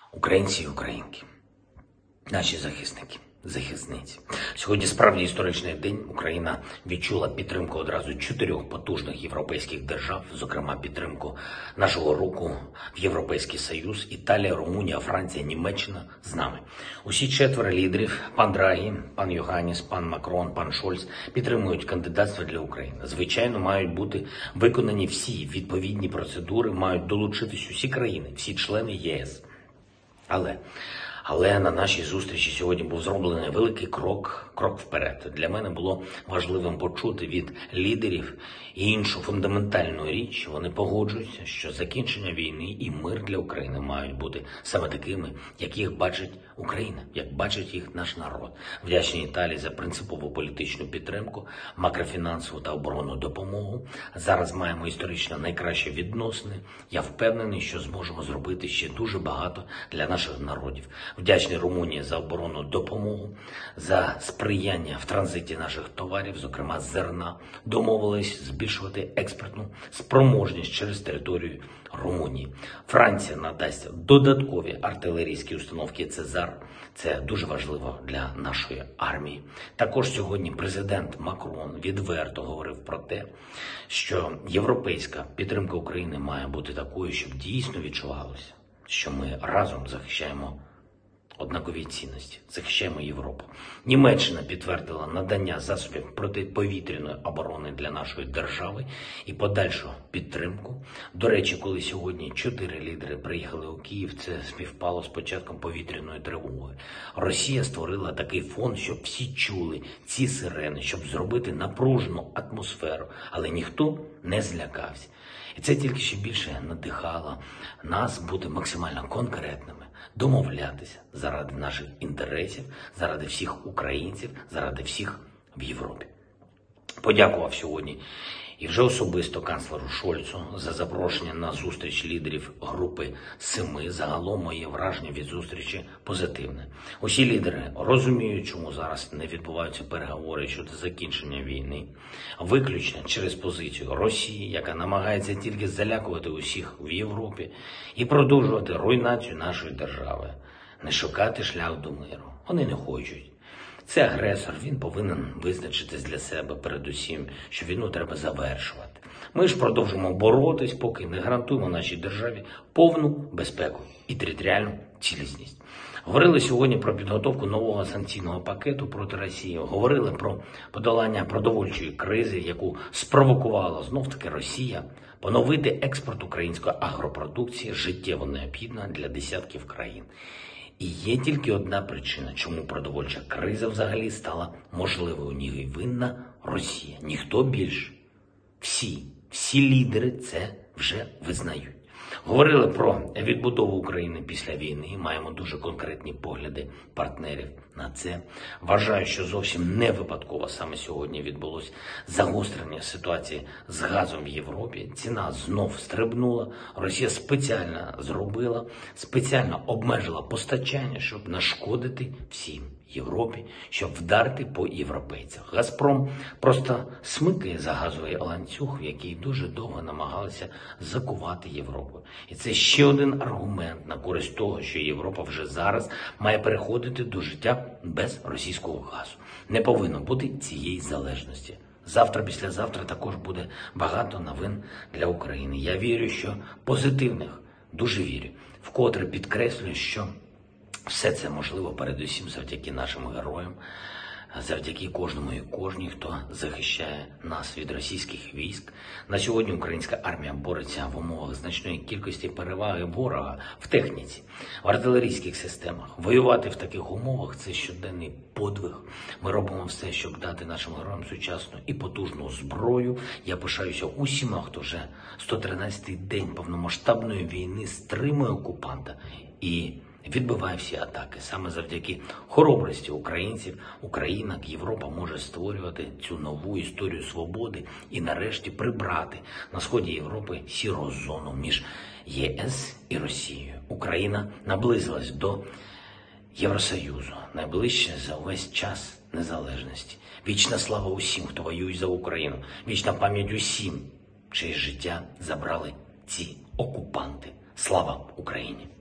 Українці і українки, наші захисники, захисниці. Сьогодні справді історичний день. Україна відчула підтримку одразу 4 потужних європейських держав, зокрема підтримку нашого руху в Європейський Союз, Італія, Румунія, Франція, Німеччина з нами. Усі 4 лідерів, пан Драгі, пан Йоханніс, пан Макрон, пан Шольц, підтримують кандидатство для України. Звичайно, мають бути виконані всі відповідні процедури, мають долучитись усі країни, всі члени ЄС. Але на нашій зустрічі сьогодні був зроблений великий крок вперед. Для мене було важливим почути від лідерів іншу фундаментальну річ. Вони погоджуються, що закінчення війни і мир для України мають бути саме такими, як їх бачить Україна, як бачить їх наш народ. Вдячні Італії за принципову політичну підтримку, макрофінансову та оборонну допомогу. Зараз маємо історично найкращі відносини. Я впевнений, що зможемо зробити ще дуже багато для наших народів. Вдячний Румунії за оборонну допомогу, за сприяння в транзиті наших товарів, зокрема зерна. Домовились збільшувати експортну спроможність через територію Румунії. Франція надасть додаткові артилерійські установки «Цезар». Це дуже важливо для нашої армії. Також сьогодні президент Макрон відверто говорив про те, що європейська підтримка України має бути такою, щоб дійсно відчувалося, що ми разом захищаємо однакові цінності, захищаємо Європу. Німеччина підтвердила надання засобів протиповітряної оборони для нашої держави і подальшу підтримку. До речі, коли сьогодні 4 лідери приїхали у Київ, це співпало з початком повітряної тривоги. Росія створила такий фон, щоб всі чули ці сирени, щоб зробити напружену атмосферу, але ніхто не злякався. І це тільки ще більше надихало нас бути максимально конкретними, домовлятися заради наших інтересів, заради всіх українців, заради всіх в Європі. Подякував сьогодні і вже особисто канцлеру Шольцу за запрошення на зустріч лідерів групи 7. Загалом моє враження від зустрічі позитивне. Усі лідери розуміють, чому зараз не відбуваються переговори щодо закінчення війни. Виключно через позицію Росії, яка намагається тільки залякувати усіх в Європі і продовжувати руйнацію нашої держави. Не шукати шлях до миру. Вони не хочуть. Це агресор, він повинен визначитись для себе передусім, що війну треба завершувати. Ми ж продовжимо боротись, поки не гарантуємо нашій державі повну безпеку і територіальну цілісність. Говорили сьогодні про підготовку нового санкційного пакету проти Росії. Говорили про подолання продовольчої кризи, яку спровокувала знов-таки Росія. Поновити експорт української агропродукції життєво необхідно для десятків країн. І є тільки одна причина, чому продовольча криза взагалі стала можливою. У ній винна Росія. Ніхто більше. Всі лідери це вже визнають. Говорили про відбудову України після війни. Маємо дуже конкретні погляди партнерів на це. Вважаю, що зовсім не випадково саме сьогодні відбулось загострення ситуації з газом в Європі. Ціна знов стрибнула. Росія спеціально обмежила постачання, щоб нашкодити всім Європі, щоб вдарити по європейцях. «Газпром» просто смикає за газовий ланцюг, в який дуже довго намагалися закувати Європу. І це ще один аргумент на користь того, що Європа вже зараз має переходити до життя без російського газу. Не повинно бути цієї залежності. Завтра, післязавтра також буде багато новин для України. Я вірю, що позитивних, дуже вірю. Вкотре підкреслюю, що все це можливо передусім завдяки нашим героям, завдяки кожному і кожній, хто захищає нас від російських військ. На сьогодні українська армія бореться в умовах значної кількості переваги ворога в техніці, в артилерійських системах. Воювати в таких умовах – це щоденний подвиг. Ми робимо все, щоб дати нашим героям сучасну і потужну зброю. Я пишаюся усіма, хто вже 113-й день повномасштабної війни стримує окупанта і відбиває всі атаки. Саме завдяки хоробрості українців Україна, Європа може створювати цю нову історію свободи і нарешті прибрати на сході Європи сіру зону між ЄС і Росією. Україна наблизилась до Євросоюзу, найближче за увесь час незалежності. Вічна слава усім, хто воює за Україну. Вічна пам'ять усім, чиє життя забрали ці окупанти. Слава Україні!